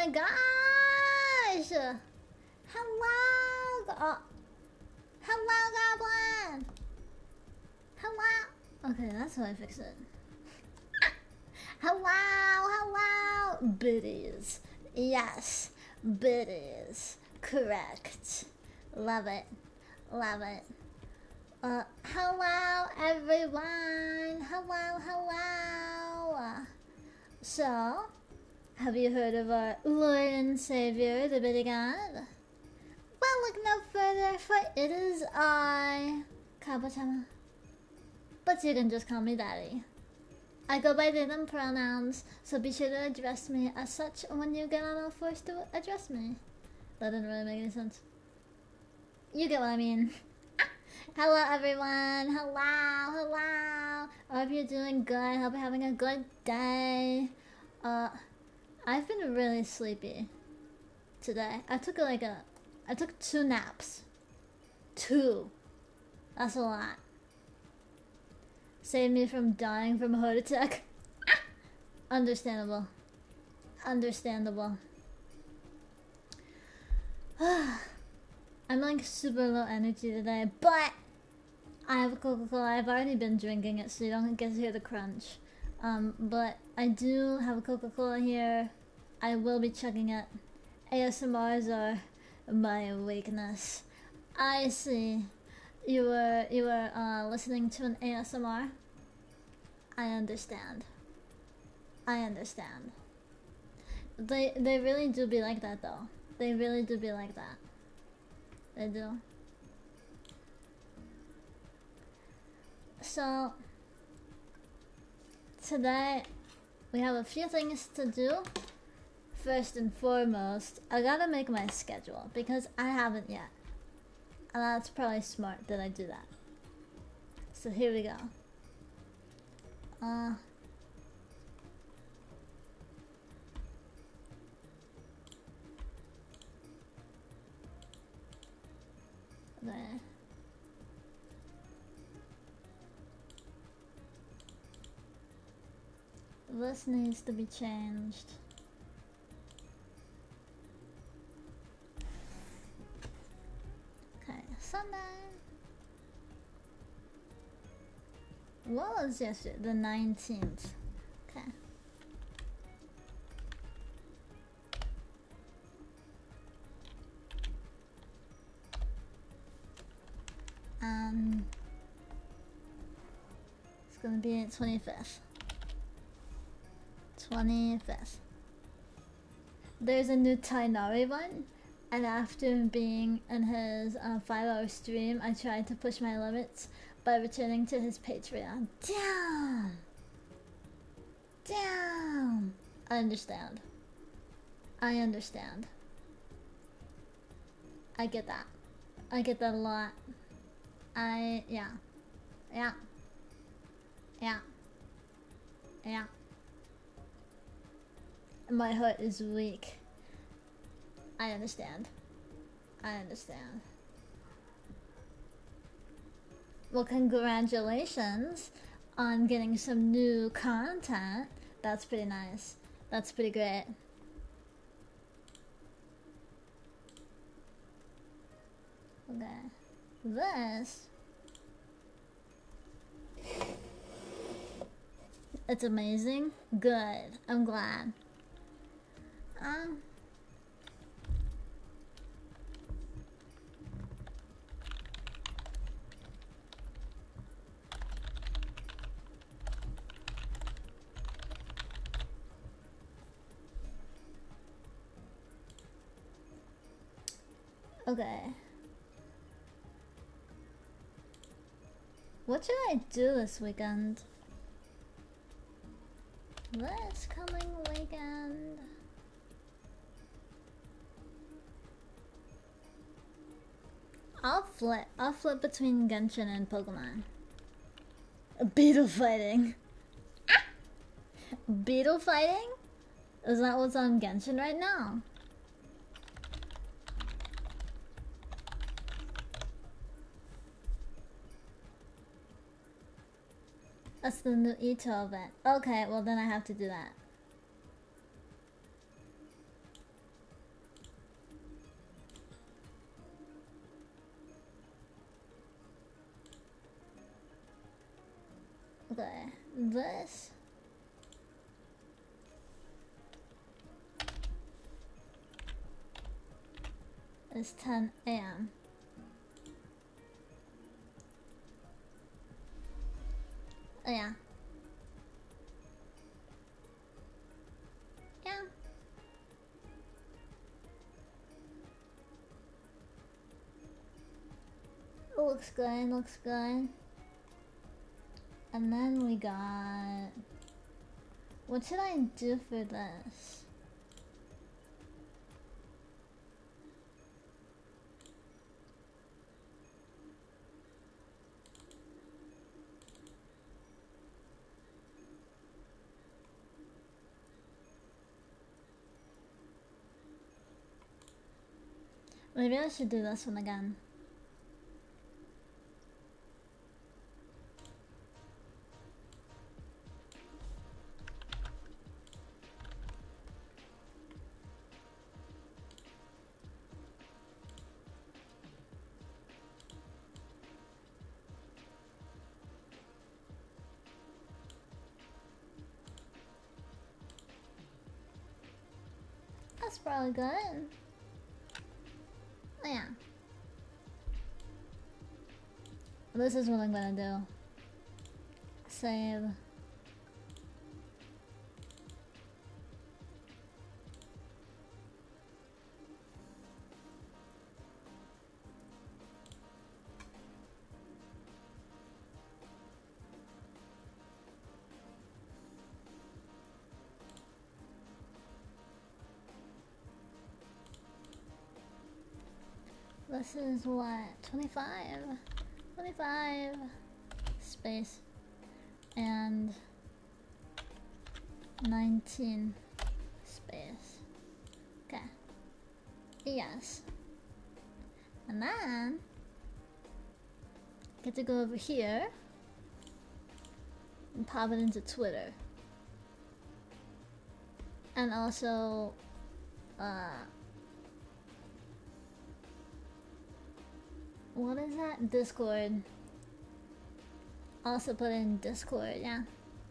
my gosh! Hello! Hello, Goblin! Hello! Okay, that's how I fix it. Hello! Biddies. Yes, biddies. Correct. Love it. Love it. Hello, everyone! Hello! So, have you heard of our Lord and Savior, the Biddy God? Well, look no further, for it is I, Kabatama. But you can just call me Daddy. I go by they them pronouns, so be sure to address me as such when you get on all fours to address me. That didn't really make any sense. You get what I mean. Hello everyone, hello. I hope you're doing good, I hope you're having a good day. I've been really sleepy today. I took 2 naps. 2. That's a lot. Saved me from dying from a heart attack. Understandable. I'm like super low energy today, but I have a Coca-Cola. I've already been drinking it, so you don't get to hear the crunch. But I do have a Coca-Cola here. I will be chugging it. ASMRs are my weakness. I see. You were listening to an ASMR. I understand. They really do be like that though. They really do be like that. They do. So today we have a few things to do. First and foremost, I gotta make my schedule because I haven't yet. And that's probably smart that I do that. So here we go. There. This needs to be changed. Okay, Sunday. What was yesterday? The 19th. Okay. It's gonna be 25th. 25th. There's a new Tainari one, and after being in his 5-hour stream, I tried to push my limits by returning to his Patreon. Damn! I understand. I get that. I get that a lot. Yeah. My heart is weak. I understand. Well, congratulations on getting some new content. That's pretty nice. That's pretty great. Okay. This... It's amazing. Good. I'm glad. Okay. What should I do this weekend? This coming weekend. I'll flip between Genshin and Pokemon. Beetle fighting. Beetle fighting? Is that what's on Genshin right now? That's the new Ito event. Okay, well then I have to do that. Okay, this is 10 a.m. Oh yeah. Yeah. Looks good, looks good. And then we got... What should I do for this? Maybe I should do this one again. That's probably good. Oh yeah. This is what I'm gonna do. Save. This is what? 25? 25 space and 19 space. Okay. Yes. And then get to go over here and pop it into Twitter. And also what is that? Discord. Also put in Discord, yeah.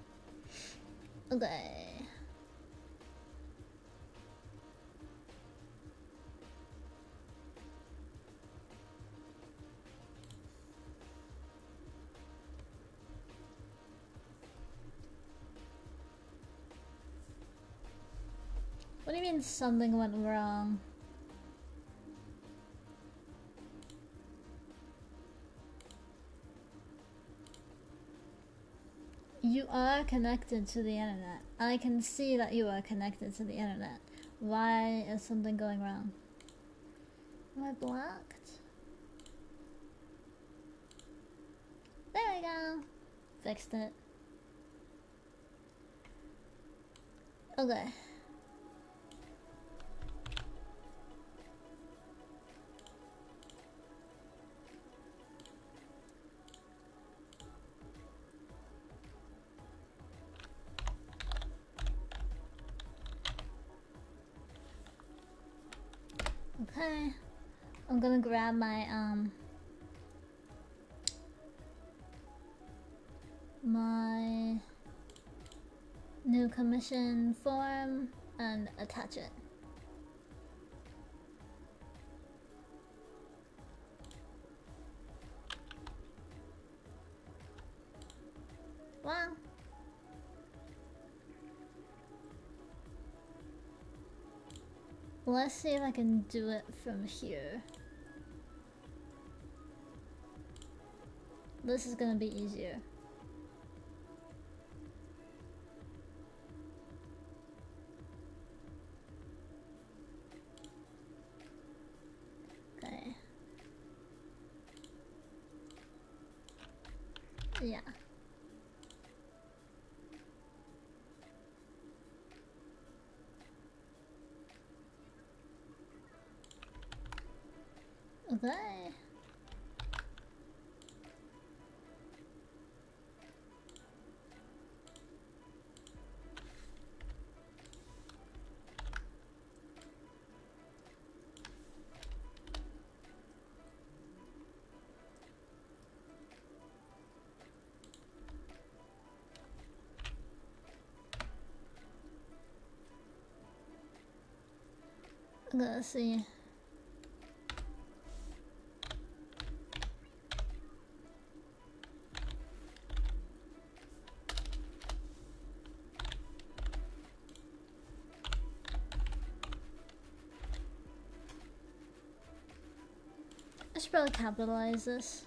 Okay. What do you mean something went wrong? You are connected to the internet. I can see that you are connected to the internet. Why is something going wrong? Am I blocked? There we go. Fixed it. Okay. Okay, I'm gonna grab my my new commission form and attach it. Wow. Let's see if I can do it from here. This is gonna be easier. Okay. Yeah. Okay. I'm gonna see. I should probably capitalize this.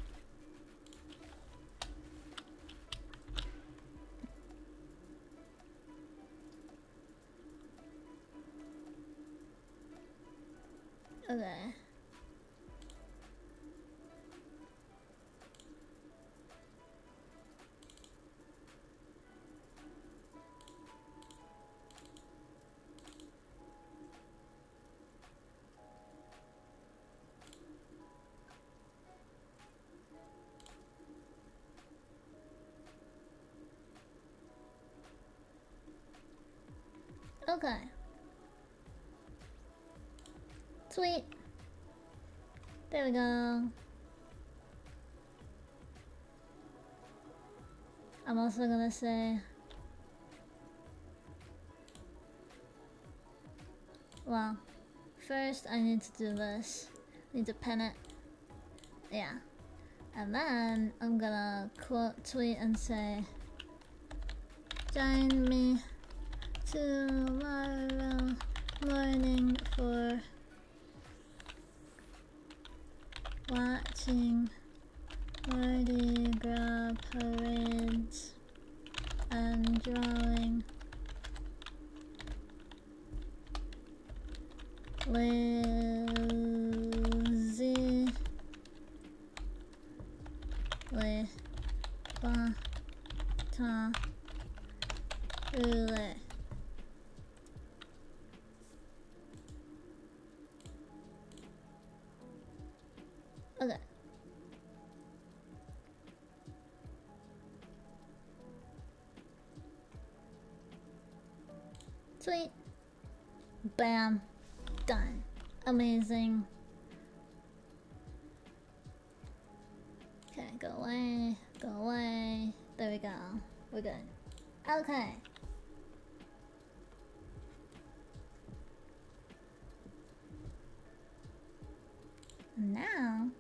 Okay. Okay. Sweet. There we go. I'm also gonna say, well, first I need to do this. Need to pin it. Yeah. And then I'm gonna tweet and say, join me tomorrow morning for watching Mardi Gras parades and drawing Lizzie Le Baton Rouge. Okay. Sweet. Bam. Done. Amazing. Okay, go away. Go away. There we go. We're good. Okay. Now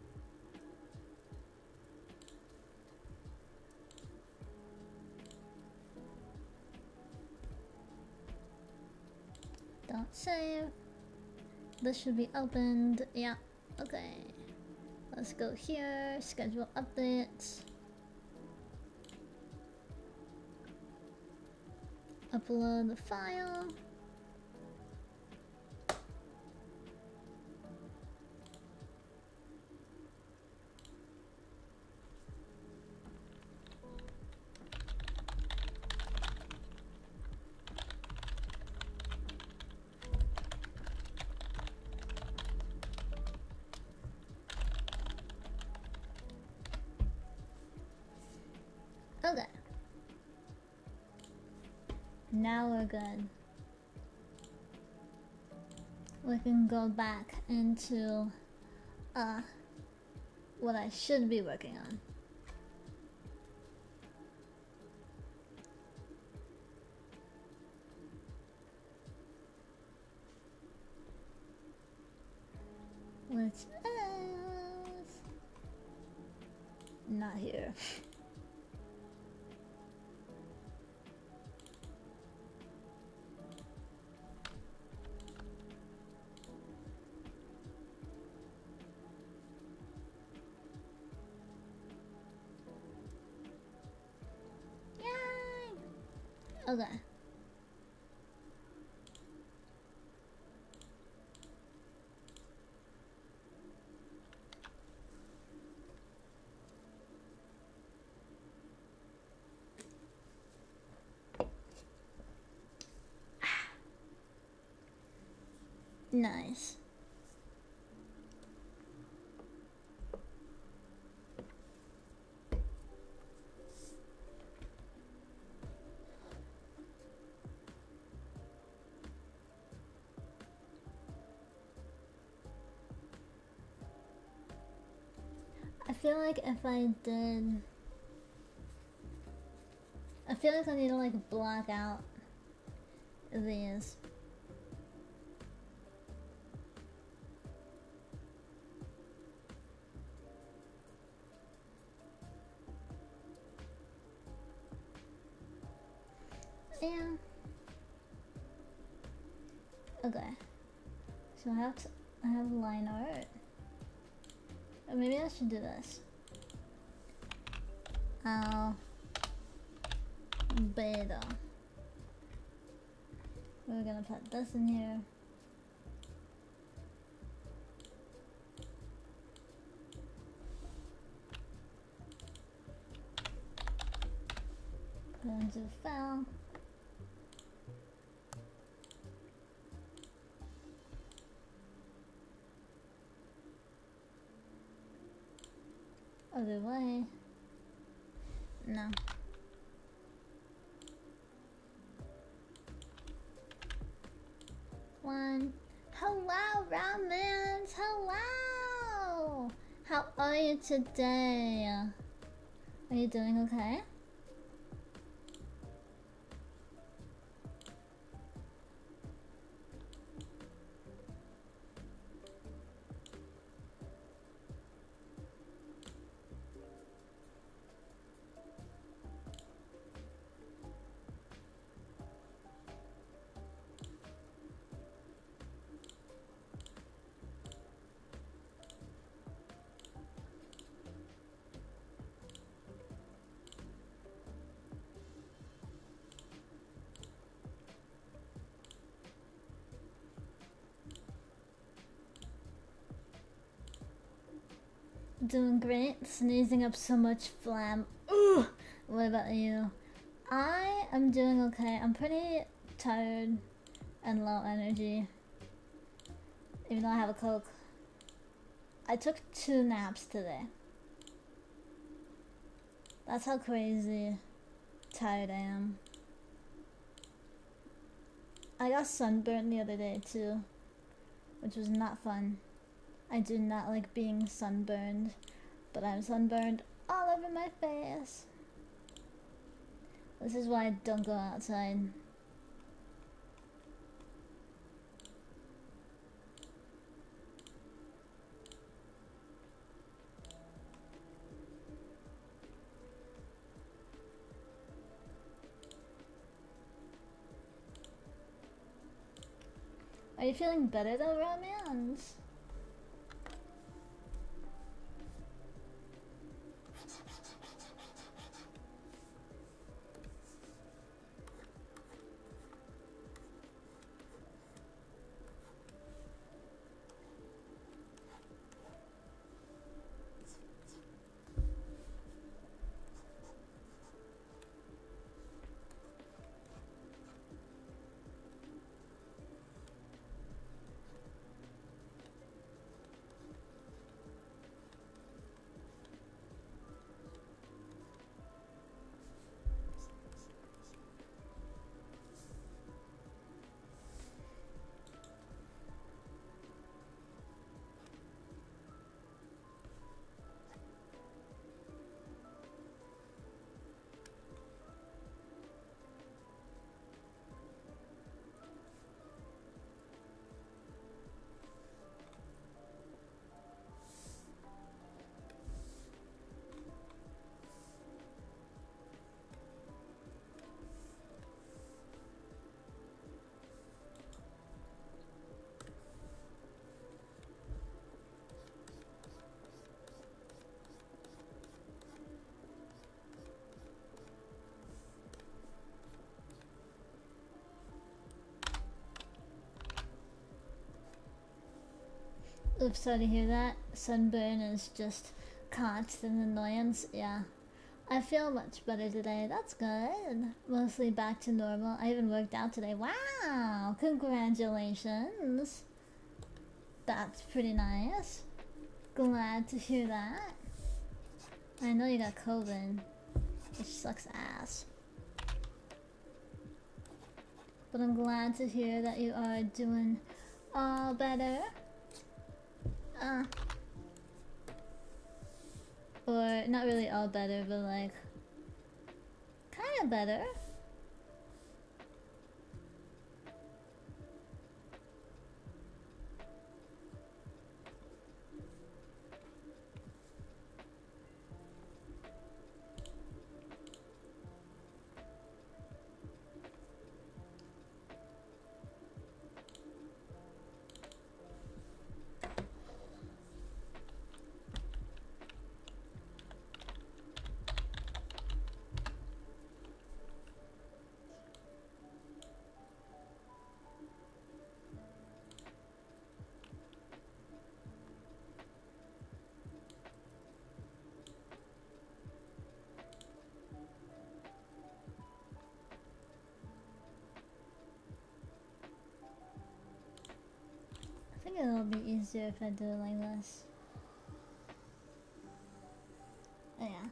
don't save. This should be opened. Yeah. Okay. Let's go here. Schedule updates. Upload the file. Okay. Now we're good. We can go back into what I should be working on. Which is not here. Okay. Nice. I feel like if I did, I feel like I need to like block out these. Yeah. Okay. So I have line art. Or maybe I should do this. Beta. We're gonna put this in here. Put it into file. Other way. No. One. Hello, Ramens! Hello! How are you today? Are you doing okay? Doing great, sneezing up so much phlegm. Ugh. What about you? I am doing okay. I'm pretty tired and low energy. Even though I have a Coke. I took 2 naps today. That's how crazy tired I am. I got sunburned the other day too, which was not fun. I do not like being sunburned, but I'm sunburned all over my face. This is why I don't go outside. Are you feeling better though, Romance? Oops, sorry to hear that. Sunburn is just constant annoyance. Yeah. I feel much better today. That's good. Mostly back to normal. I even worked out today. Wow! Congratulations. That's pretty nice. Glad to hear that. I know you got COVID, which sucks ass. But I'm glad to hear that you are doing all better. Or not really all better, but like kinda better. probably easier if I do it like this. Oh, yeah.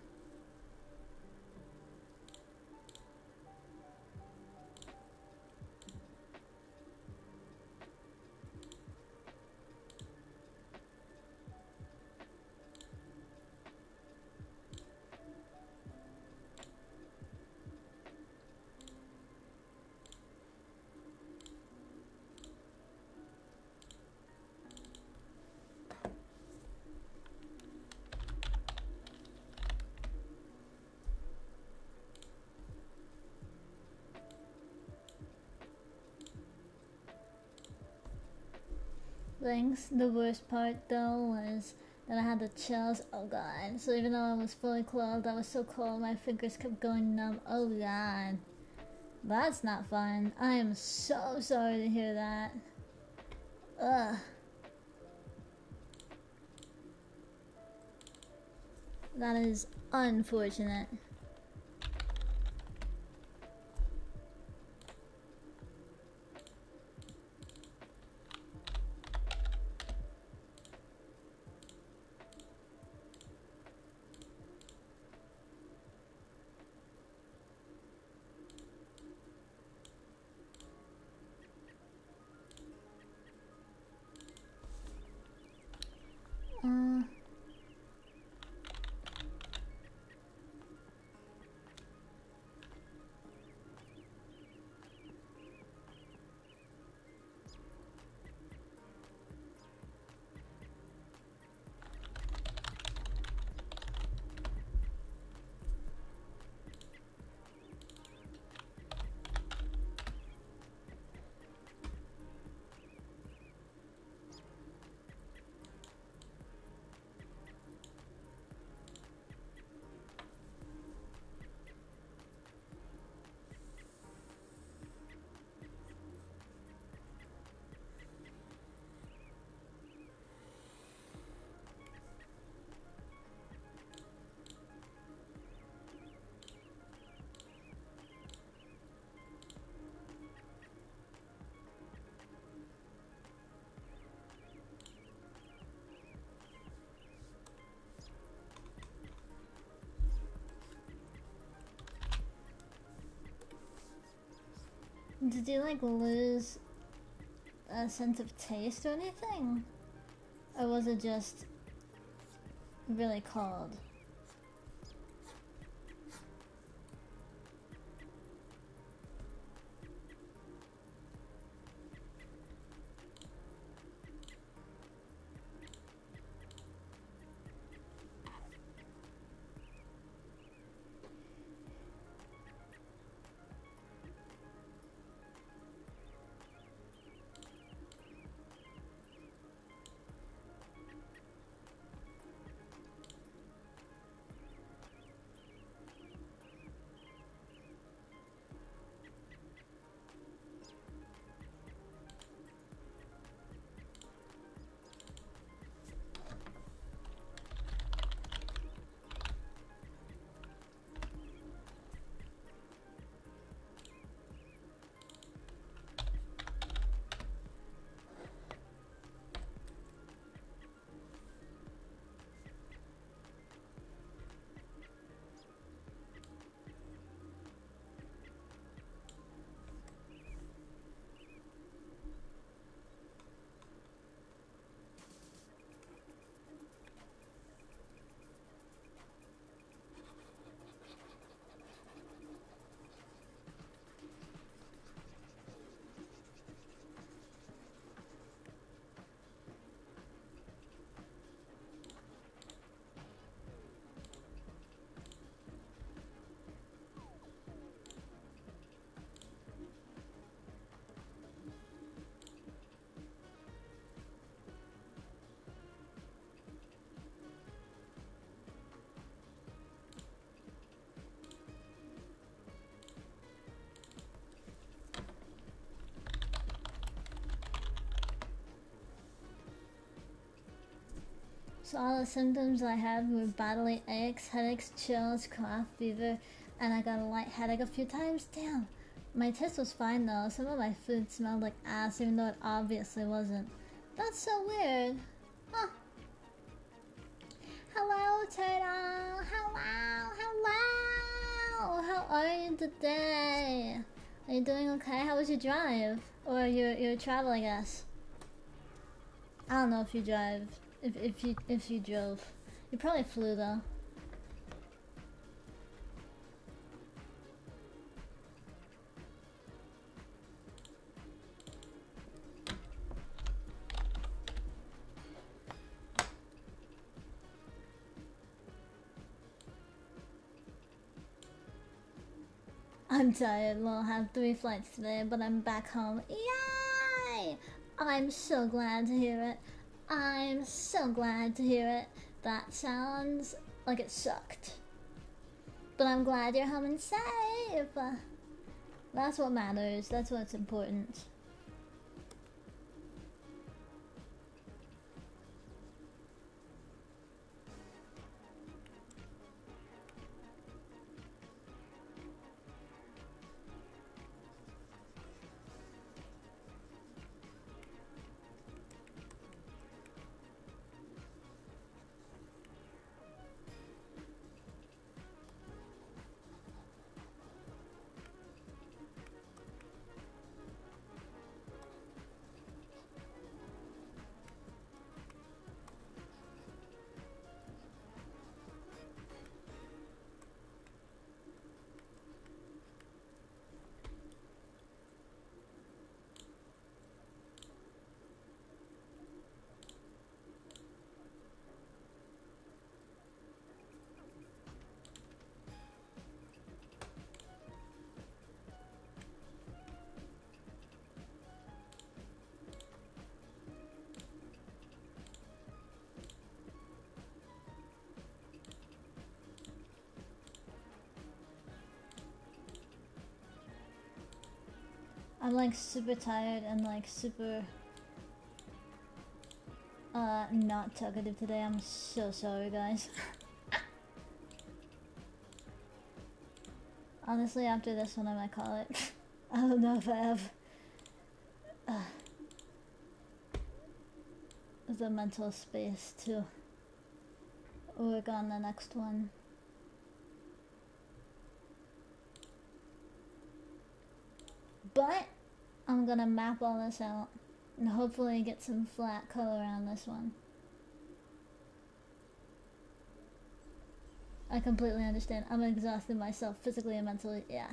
Thanks. The worst part though was that I had the chills. Oh god. So even though I was fully clothed, I was so cold my fingers kept going numb. Oh god. That's not fun. I am so sorry to hear that. Ugh. That is unfortunate. Did you like lose a sense of taste or anything? Or was it just really cold? So all the symptoms I had were bodily aches, headaches, chills, cough, fever, and I got a light headache a few times. Damn. My taste was fine though. Some of my food smelled like ass even though it obviously wasn't. That's so weird. Huh. Hello, turtle. Hello, hello. How are you today? Are you doing okay? How was your drive? Or your travel, I guess. I don't know if you drive. If you drove. You probably flew though. I'm tired. Well, I have 3 flights today, but I'm back home. Yay! I'm so glad to hear it. I'm so glad to hear it. That sounds like it sucked. But I'm glad you're home and safe. That's what matters. That's what's important. I'm like super tired and like super not talkative today. I'm so sorry, guys. Honestly, after this one I might call it. I don't know if I have the mental space to work on the next one. But I'm gonna map all this out and hopefully get some flat color on this one. I completely understand. I'm exhausted myself physically and mentally. Yeah.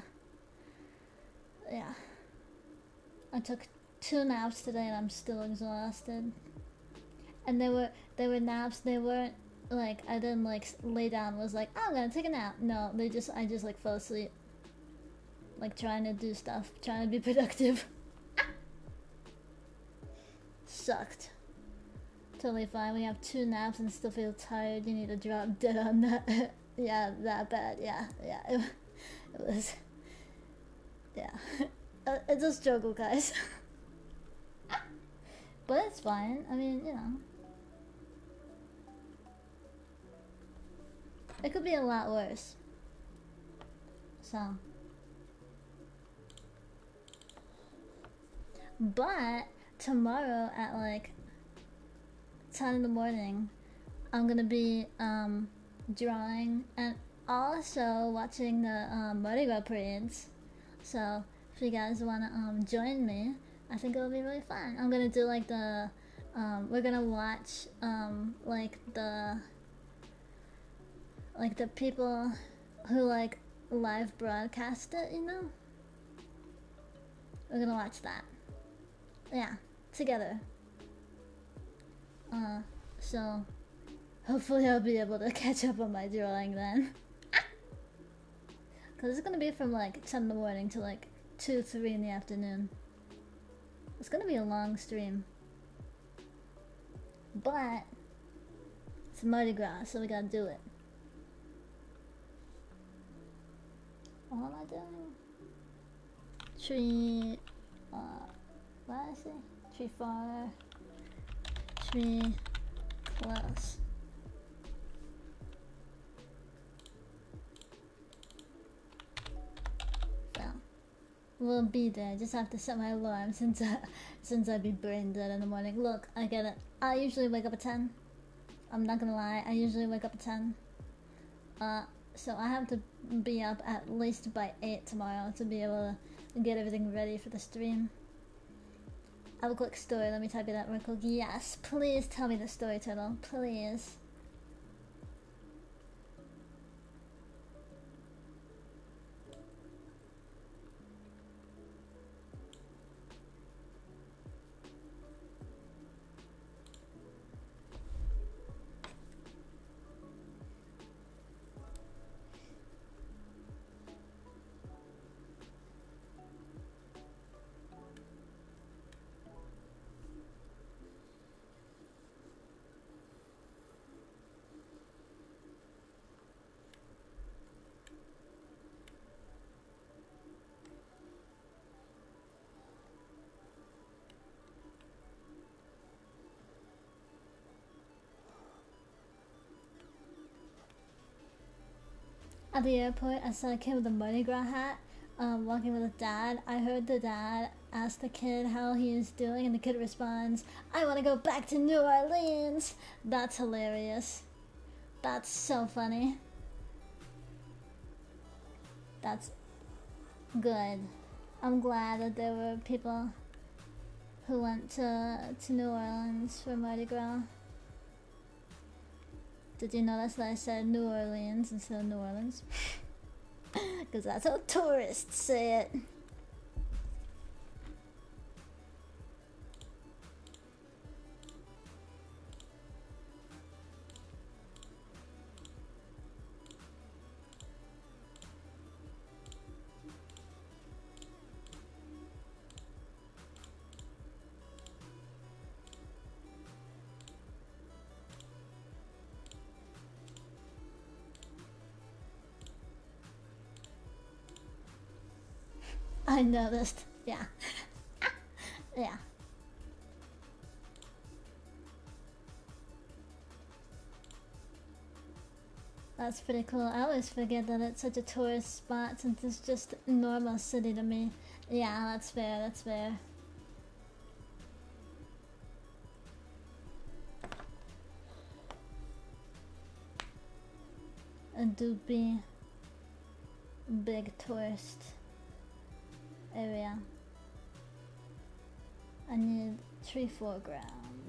I took 2 naps today and I'm still exhausted. And they were naps. They weren't like I didn't like lay down and was like, oh, I'm gonna take a nap. No, I just like fell asleep. Like trying to do stuff, trying to be productive. Sucked. Totally fine. When you have 2 naps and still feel tired, you need to drop dead on that. Yeah, that bad. Yeah. It was. Yeah. It's a struggle, guys. But it's fine. I mean, you know. It could be a lot worse. So. But tomorrow at like 10 in the morning, I'm gonna be drawing and also watching the Mardi Gras parades. So if you guys wanna join me, I think it'll be really fun. I'm gonna do like the we're gonna watch like the people who like live broadcast it, you know? We're gonna watch that. Yeah, together. So hopefully I'll be able to catch up on my drawing then. Cause it's gonna be from like 10 in the morning to like 2, 3 in the afternoon. It's gonna be a long stream. But it's Mardi Gras, so we gotta do it. What am I doing? Tree what did I say? Tree far, tree close. So will be there. I just have to set my alarm since I'd be brain dead in the morning. Look, I get it. I usually wake up at 10. I'm not gonna lie, I usually wake up at 10. So I have to be up at least by 8 tomorrow to be able to get everything ready for the stream. I have a quick story, let me type it out real quick. Yes, please tell me the story, Turtle. Please. At the airport, I saw a kid with a Mardi Gras hat, walking with his dad. I heard the dad ask the kid how he is doing, and the kid responds, "I want to go back to New Orleans." That's hilarious. That's so funny. That's good. I'm glad that there were people who went to New Orleans for Mardi Gras. Did you notice that I said New Orleans instead of New Orleans? Because that's how tourists say it. I noticed, yeah. Yeah. That's pretty cool. I always forget that it's such a tourist spot since it's just a normal city to me. Yeah, that's fair, that's fair. A doopy big tourist area. I need tree foreground.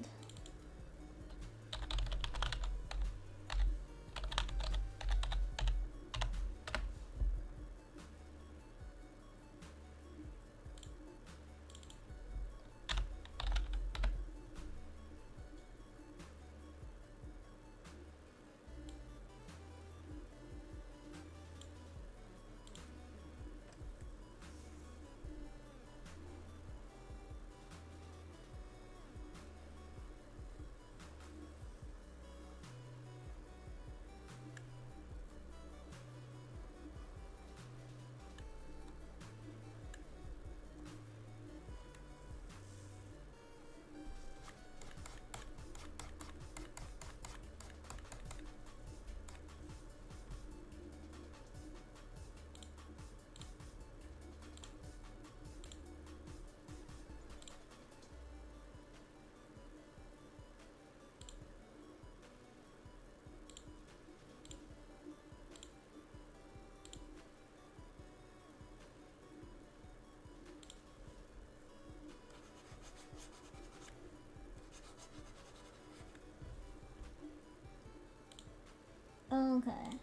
Okay.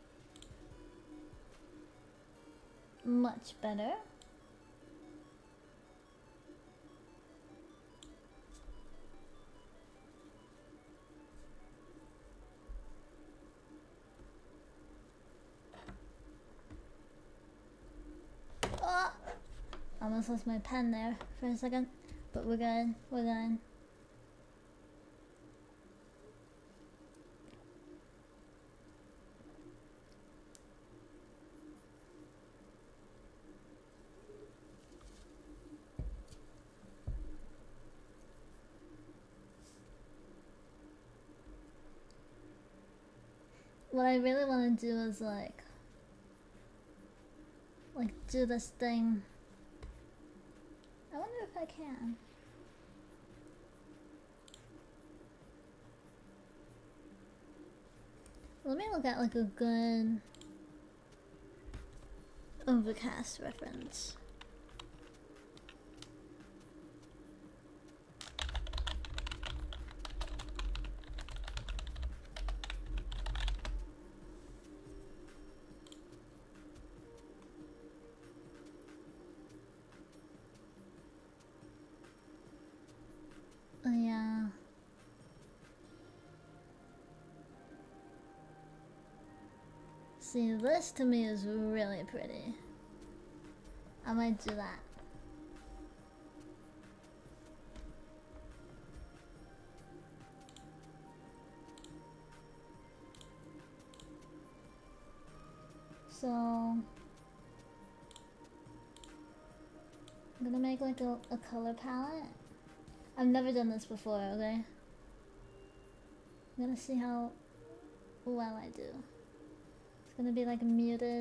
Much better. Oh! Almost lost my pen there for a second, but we're good. We're good. What I really want to do is like do this thing I wonder if I can. Let me look at like a good Overcast reference. Oh yeah. See, this to me is really pretty. I might do that. So I'm gonna make like a color palette. I've never done this before, okay? I'm gonna see how well I do. It's gonna be like muted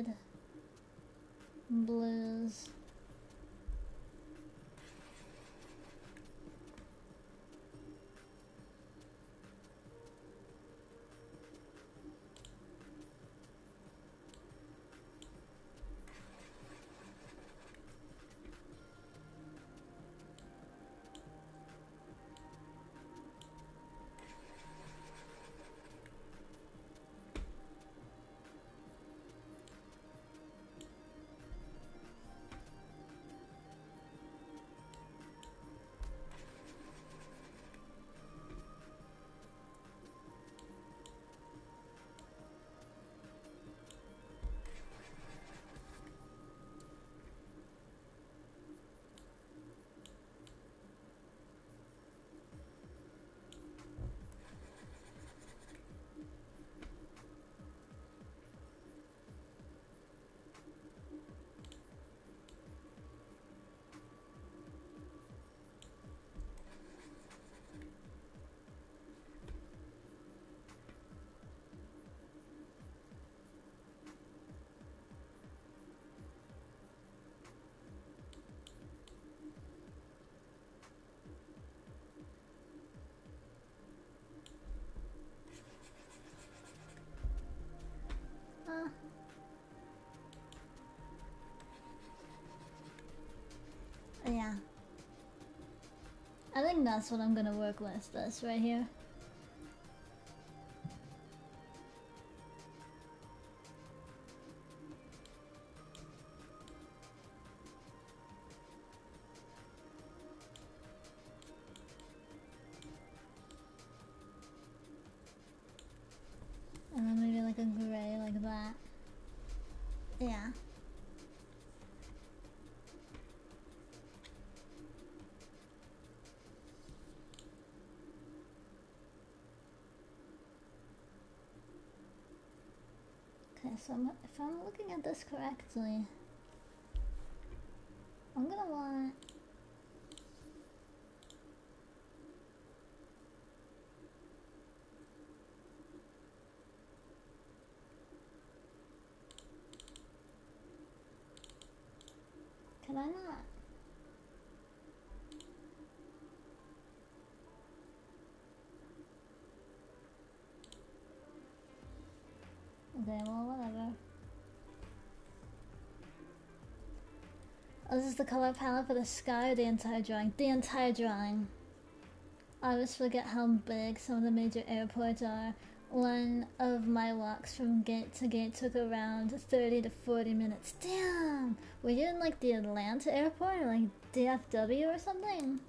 blues. Yeah. I think that's what I'm gonna work with, this right here. And then maybe like a gray like that. Yeah. Okay, so if I'm looking at this correctly, I'm gonna want... Can I not? Okay, well, whatever. Oh, this is the color palette for the sky or the entire drawing? The entire drawing. I always forget how big some of the major airports are. One of my walks from gate to gate took around 30 to 40 minutes. Damn! Were you in like the Atlanta airport or like DFW or something?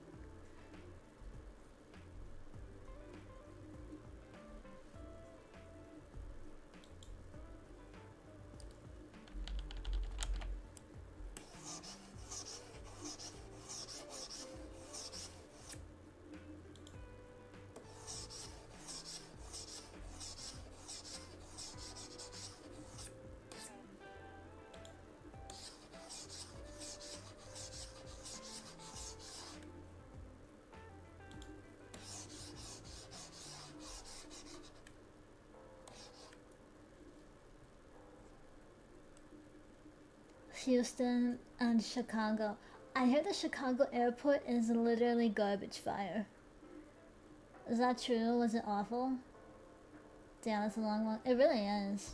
Houston and Chicago. I heard the Chicago airport is literally garbage fire. Is that true? Was it awful? Damn, that's a long one. It really is.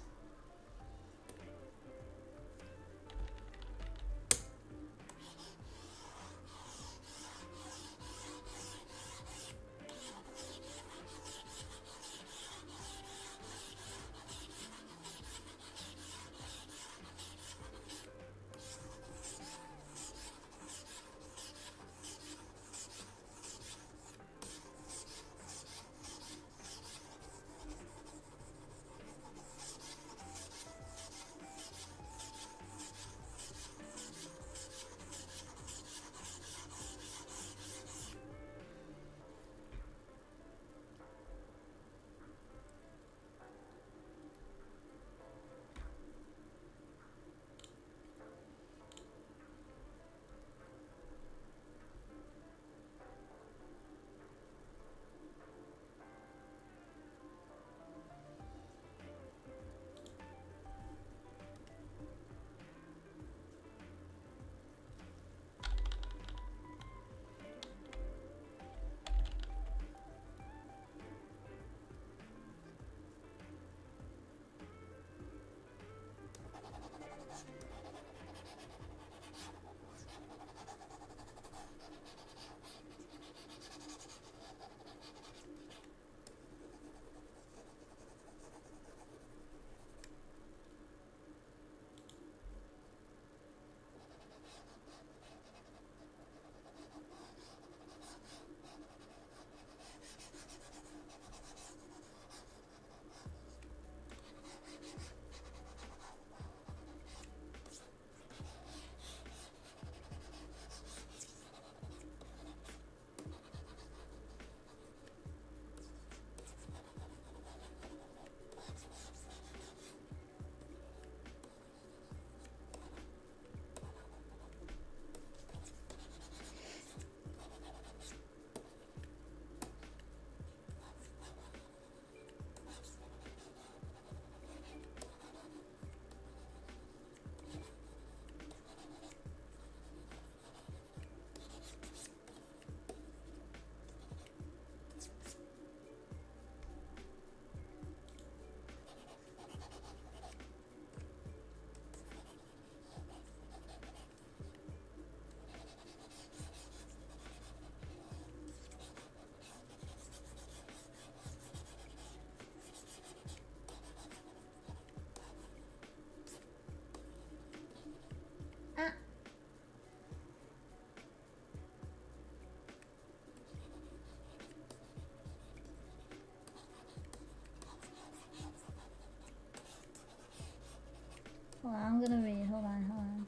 Hold on, I'm gonna read. Hold on.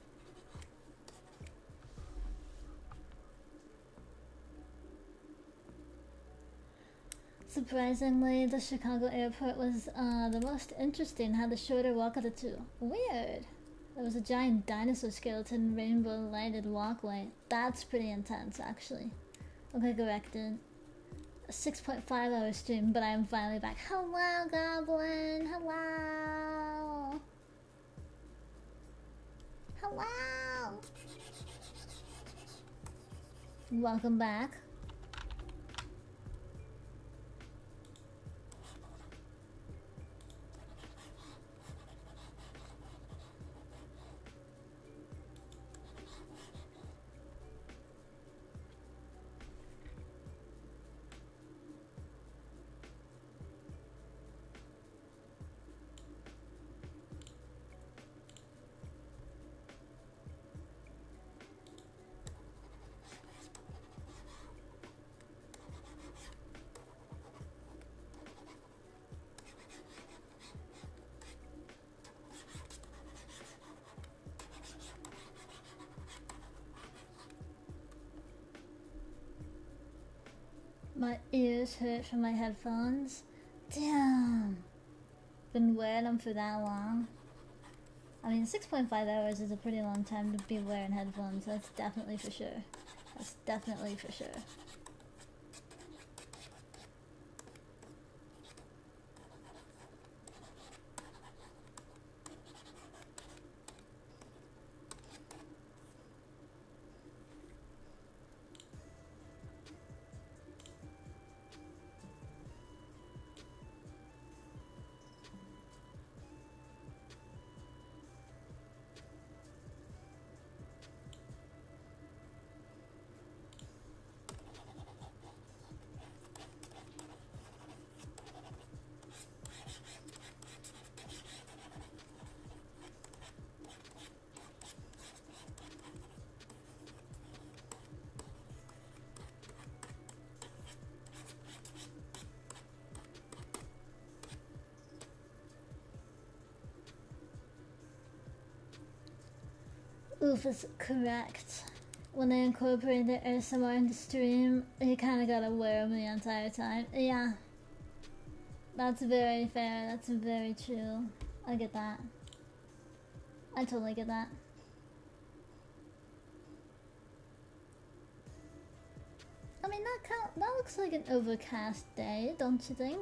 Surprisingly, the Chicago airport was the most interesting. Had the shorter walk of the two. Weird. There was a giant dinosaur skeleton rainbow lighted walkway. That's pretty intense, actually. Okay, corrected. A 6.5 hour stream, but I am finally back. Hello, Goblin! Hello! Hello! Welcome back. My ears hurt from my headphones. Damn. Been wearing them for that long. I mean, 6.5 hours is a pretty long time to be wearing headphones. That's definitely for sure. That's definitely for sure. Oof is correct. When they incorporated ASMR in the stream, it kind of got aware of me the entire time. Yeah. That's very fair. That's very true. I get that. I totally get that. I mean, that looks like an overcast day, don't you think?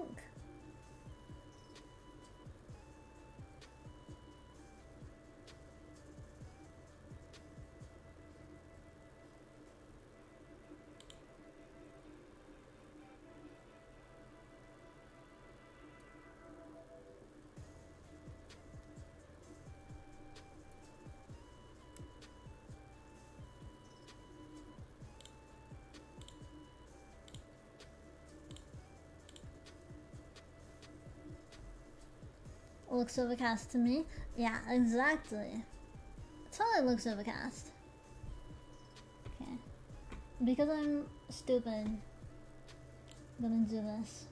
Looks overcast to me. Yeah, exactly. It totally looks overcast. Okay. Because I'm stupid, I'm gonna do this.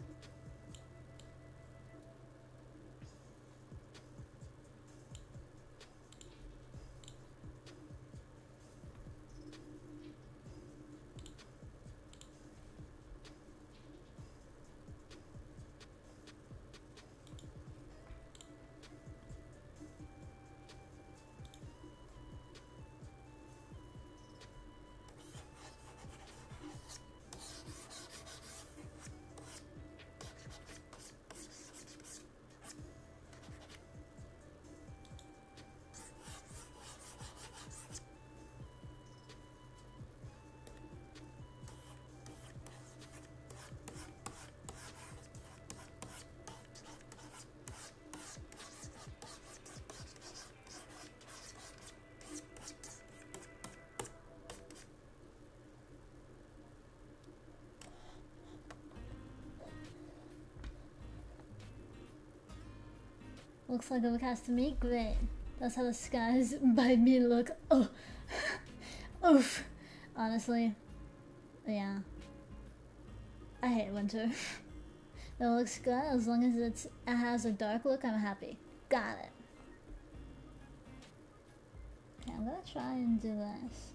Looks like overcast to me. Great. That's how the skies by me look. Oh, oof. Honestly, yeah. I hate winter. It looks good as long as it has a dark look. I'm happy. Got it. Okay, I'm gonna try and do this.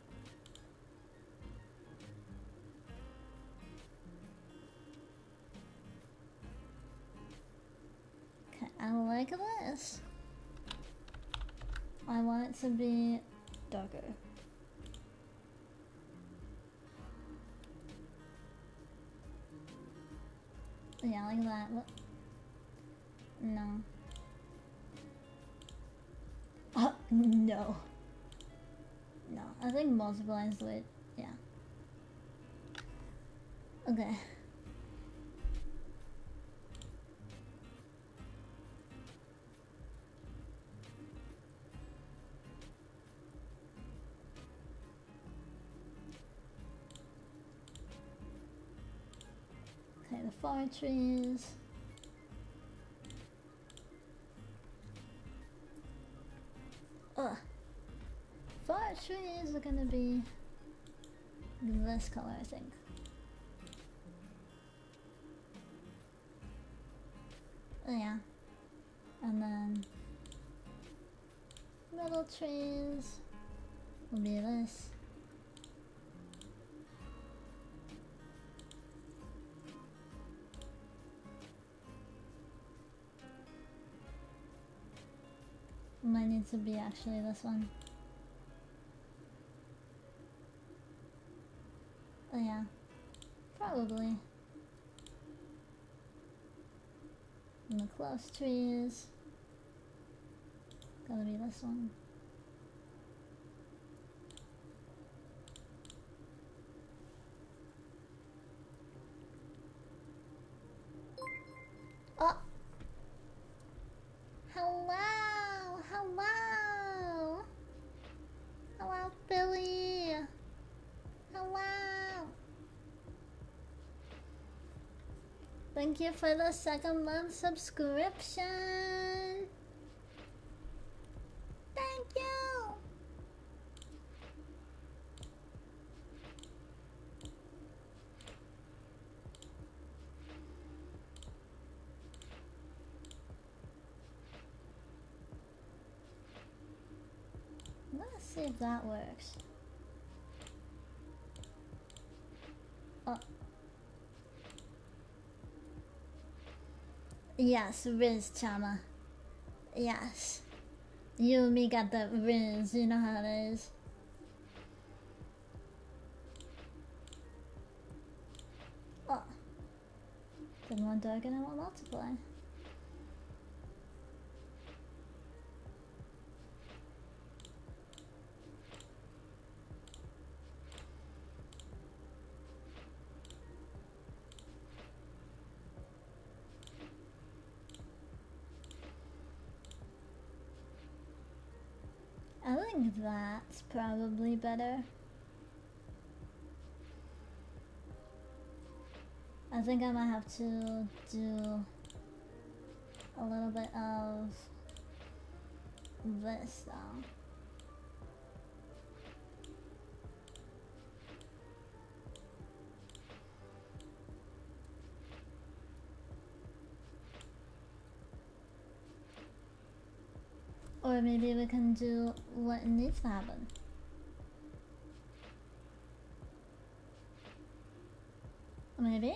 I like this. I want it to be darker. Yeah, like that. What? No. No. No, I think multiply is the way. Yeah. Okay. The far trees. Ugh. Far trees are gonna be this color, I think. Oh, yeah. And then middle trees will be this. Might need to be actually this one. Oh yeah, probably. And the close trees. Gotta be this one. Oh! Hello! Hello! Hello, Billy! Hello! Thank you for the second month subscription! Thank you! see if that works. Oh. Yes, Riz Chama. Yes. You and me got the Riz, you know how it is. Oh. Didn't want dark and I want multiply. I think that's probably better. I think I might have to do a little bit of this though. Or maybe we can do what needs to happen. Maybe?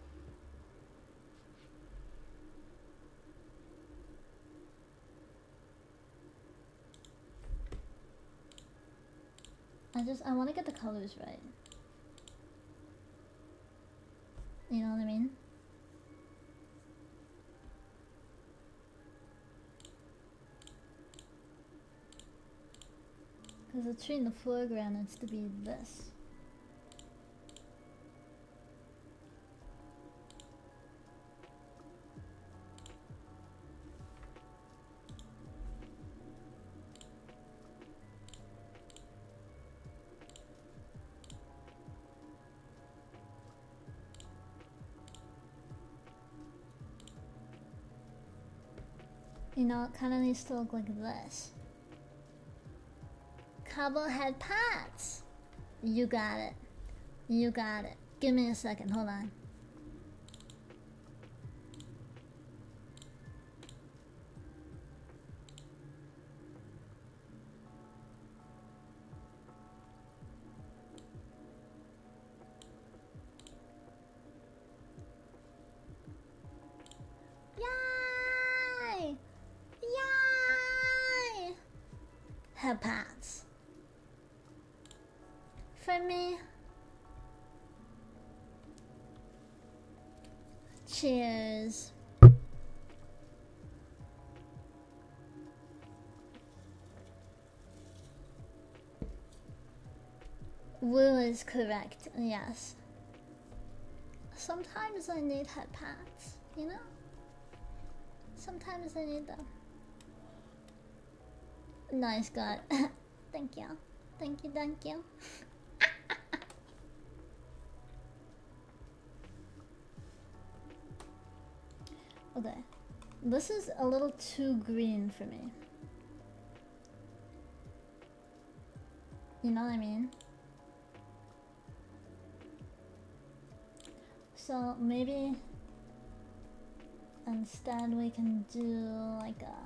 I want to get the colors right. You know what I mean? Because the tree in the foreground needs to be this. You know, it kind of needs to look like this. Cobblehead Pats! You got it. You got it. Give me a second, hold on. Yay! Yay! Head Pats. For me. Cheers. Woo is correct, yes. Sometimes I need head pats, you know? Sometimes I need them. Nice God. Thank you. Thank you, thank you. Okay. This is a little too green for me. You know what I mean? So maybe instead we can do like a...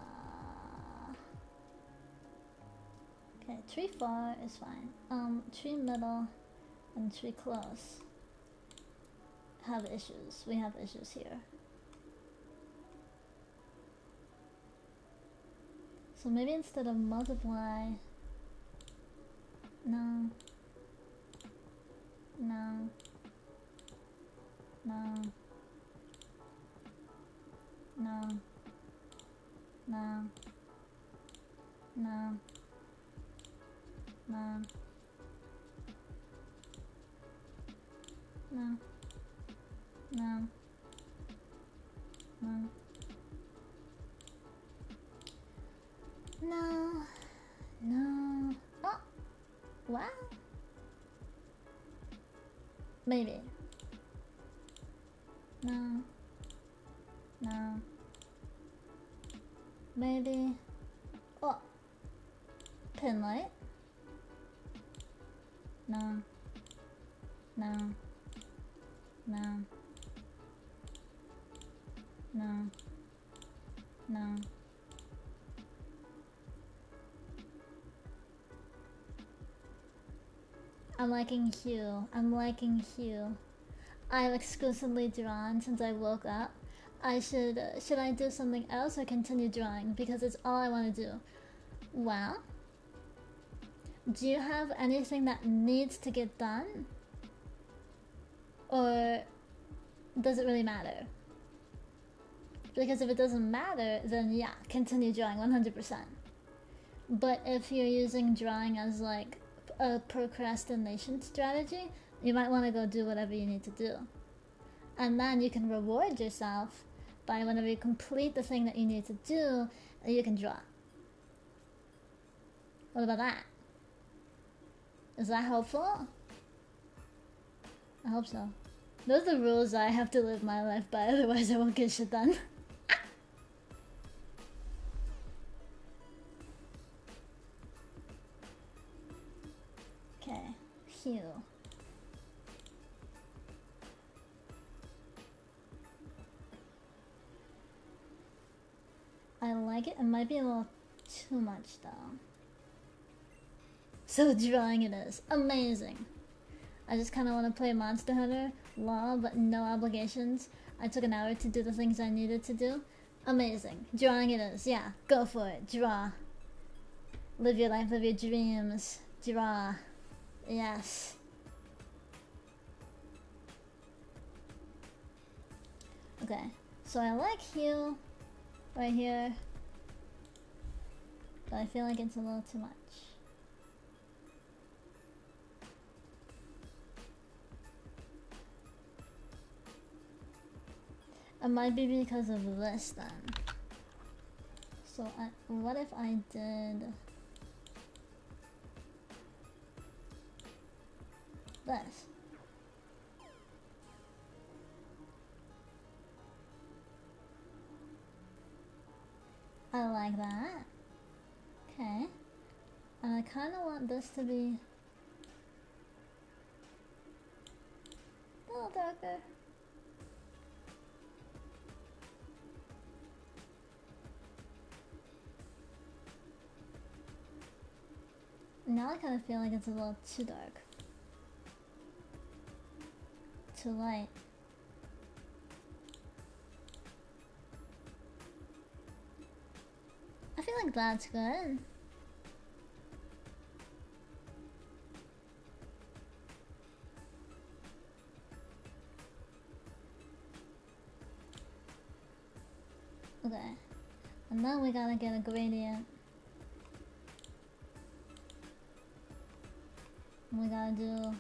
Okay, tree far is fine. Tree middle and tree close have issues. We have issues here. So maybe instead of multiply... No. No. No. No. No. No. No. No. No. No. No. No. Oh! Wow. Maybe. No. No. Maybe. Oh. Pin light. No. No. No. No. No. I'm liking Hue. I'm liking Hue. I've exclusively drawn since I woke up. Should I do something else or continue drawing? Because it's all I want to do. Well, do you have anything that needs to get done? Or does it really matter? Because if it doesn't matter, then yeah, continue drawing 100%. But if you're using drawing as like a procrastination strategy, you might want to go do whatever you need to do. And then you can reward yourself by whenever you complete the thing that you need to do, you can draw. What about that? Is that helpful? I hope so. Those are the rules I have to live my life by, otherwise I won't get shit done. Okay, Hue. I like it. It might be a little too much though. So drawing it is. Amazing. I just kind of want to play Monster Hunter, lol, but no obligations. I took an hour to do the things I needed to do. Amazing. Drawing it is. Yeah, go for it. Draw. Live your life, live your dreams. Draw. Yes. Okay, so I like Hue right here, but I feel like it's a little too much. It might be because of this then. So what if I did this? I like that. Okay. And I kind of want this to be a little darker. Now I kind of feel like it's a little too dark. Too light. I feel like that's good. Okay. And then we gotta get a gradient. We gotta do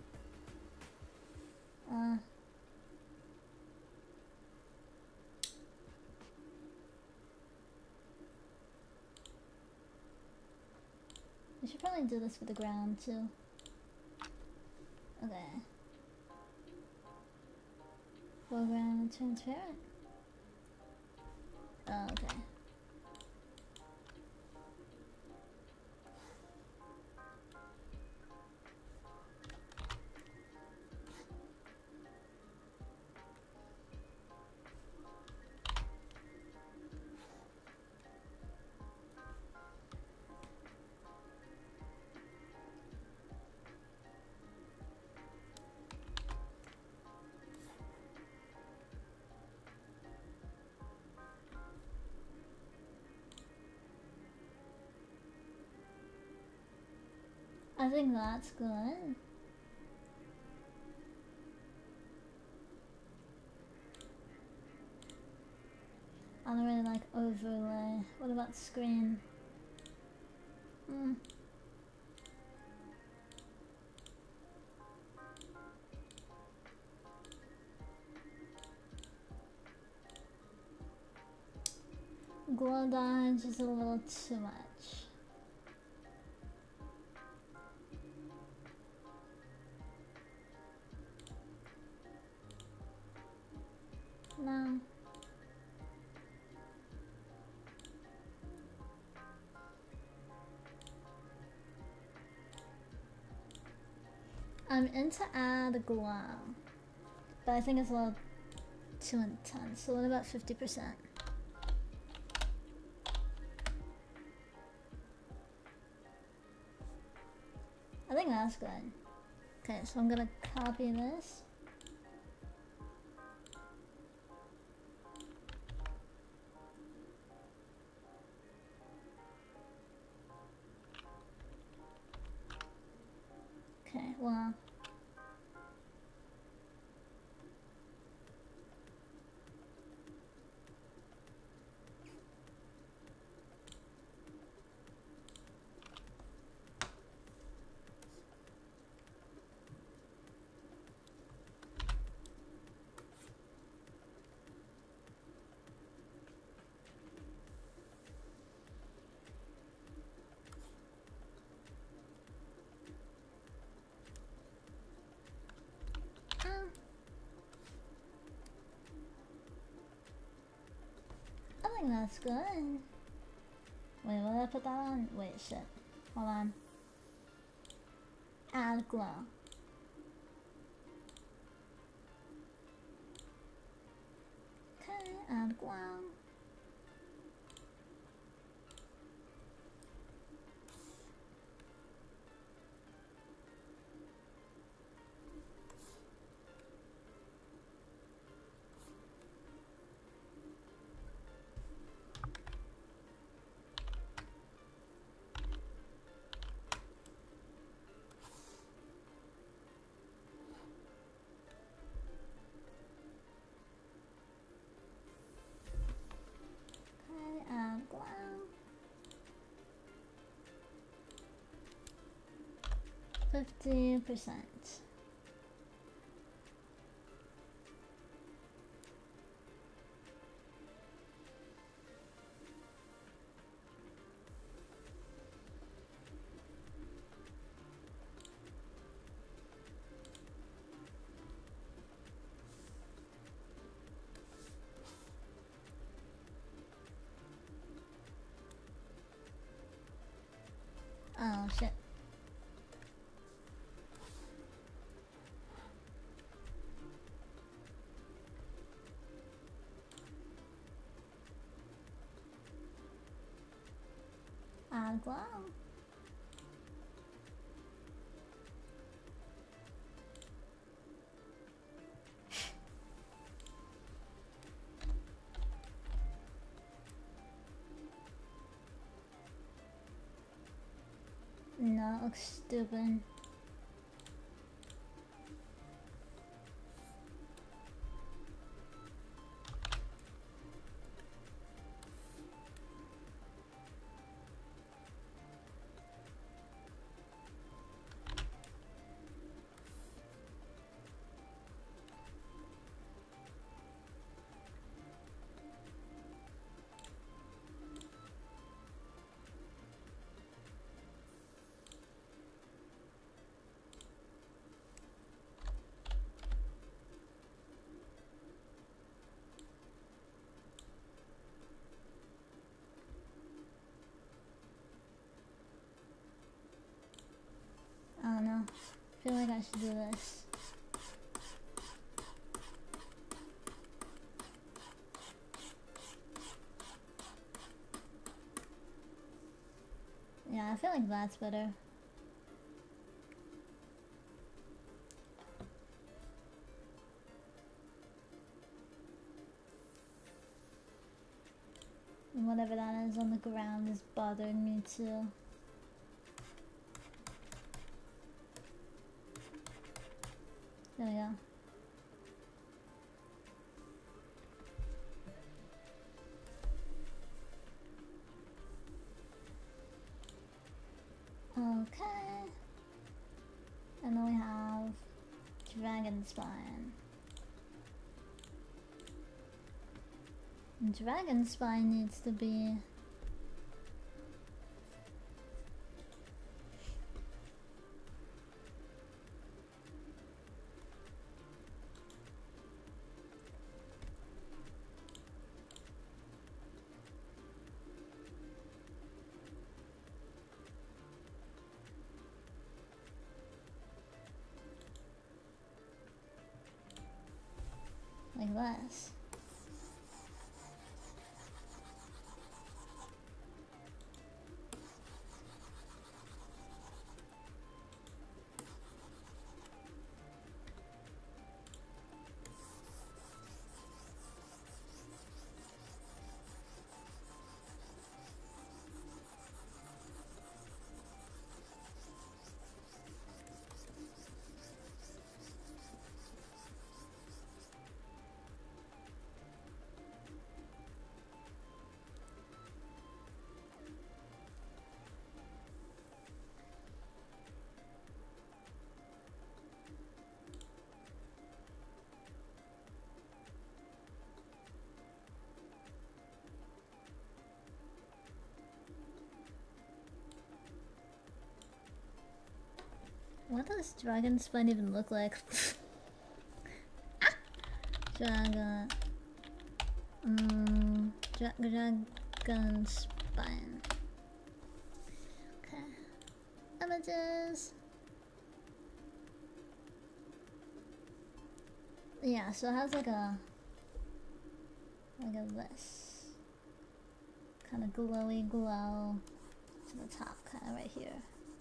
we should probably do this for the ground too. Okay. Foreground and transparent. Oh, okay. I think that's good. I don't really like overlay. What about screen? Glow dodge is a little too much. No. I'm into add glow, but I think it's a little too intense. So what about 50%? I think that's good. Okay, so I'm gonna copy this. Okay, well. I think that's good. Wait, what did I put that on? Wait, shit. Hold on. Add glow. Okay, add glow. Glow. 50%. Oh shit. Add glow. No, it looks stupid. I don't know. I feel like I should do this. Yeah, I feel like that's better. And whatever that is on the ground is bothering me too. There we go. Okay. And then we have Dragon Spine. And Dragon Spine needs to be like this. What does dragon spine even look like? Dragon. Dragon spine. Okay. Images. Yeah, so it has like a this kind of glowy glow to the top, kind of right here.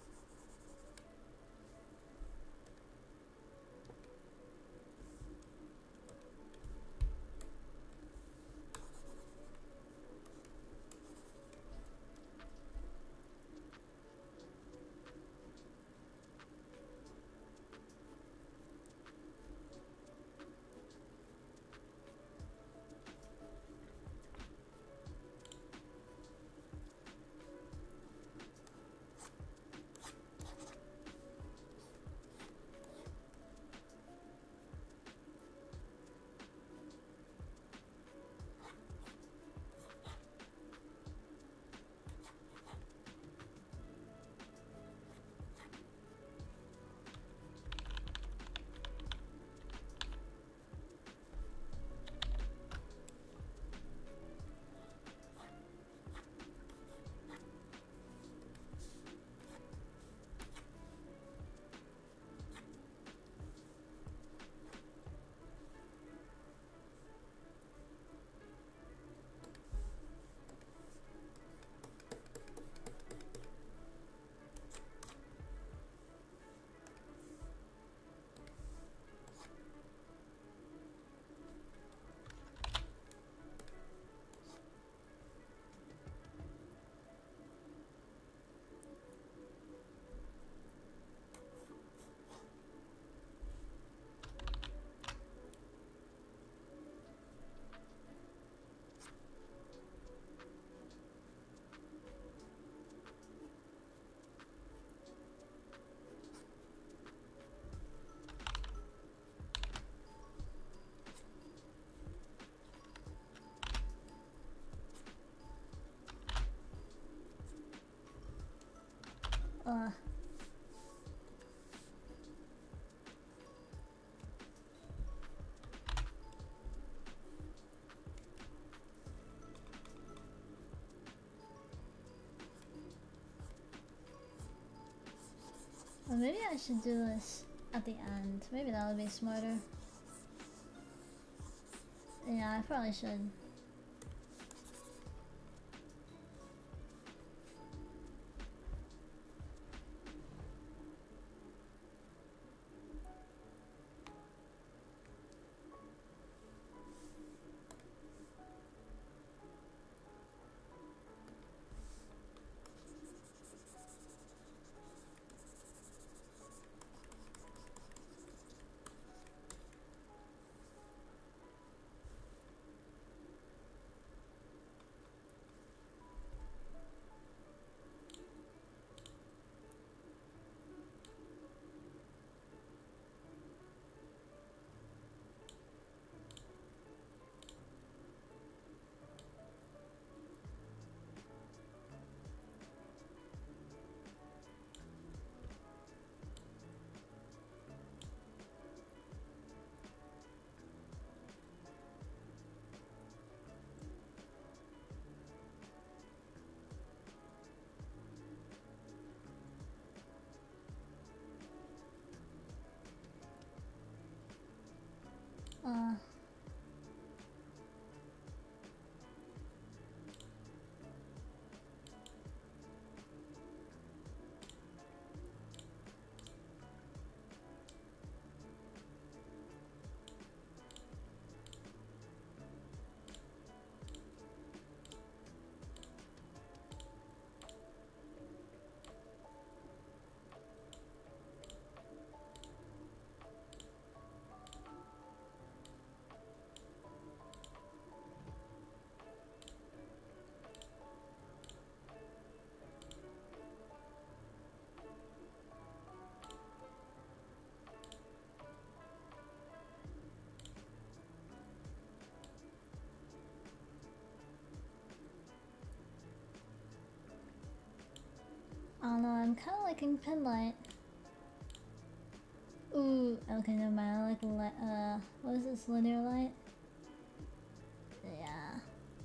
Well, maybe I should do this at the end. Maybe that would be smarter. Yeah, I probably should. Uh, I don't know, I'm kind of liking Pinlight. Ooh, okay, never mind. I like what is this, linear light? Yeah.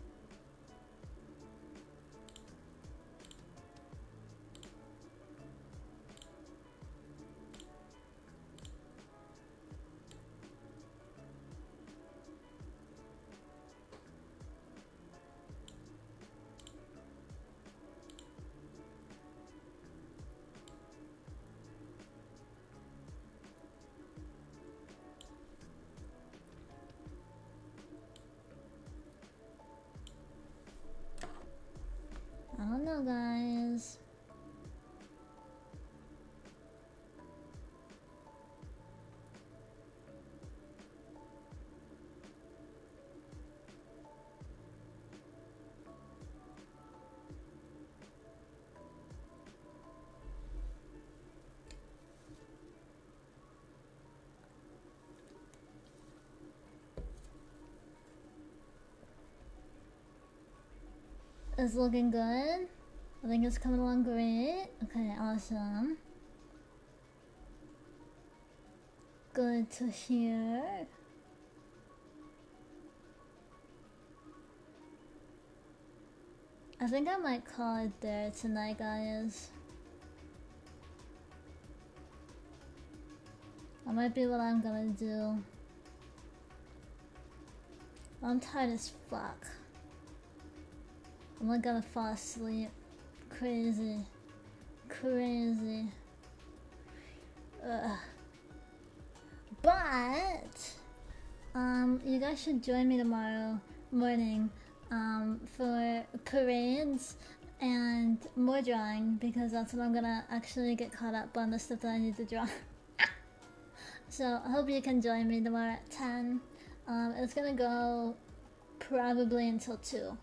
I don't know, guys. It's looking good. I think it's coming along great. Okay, awesome. Good to hear. I think I might call it there tonight, guys. That might be what I'm gonna do. I'm tired as fuck. I'm not gonna fall asleep. Crazy. Crazy. Ugh. But you guys should join me tomorrow morning for parades and more drawing, because that's when I'm gonna actually get caught up on the stuff that I need to draw. So I hope you can join me tomorrow at 10. It's gonna go probably until 2.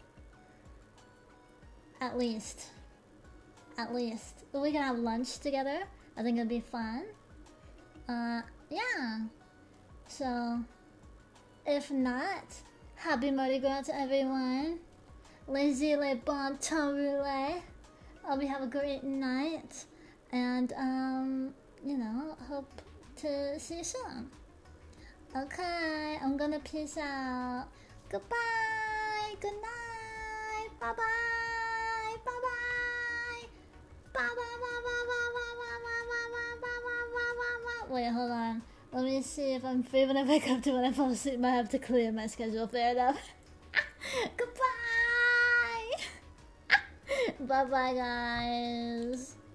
At least. At least. But we can have lunch together. I think it'd be fun. Yeah. So, if not, happy Mardi Gras to everyone. Lazy le bon temps roulé. Hope you have a great night. And, you know, hope to see you soon. Okay, I'm gonna peace out. Goodbye. Good night. Bye bye. Bye bye. Bye bye bye bye bye bye bye bye bye bye. Wait, hold on. Let me see if I'm free when I wake up to when I fall asleep. Might have to clear my schedule. Fair enough. Goodbye. Bye bye, guys.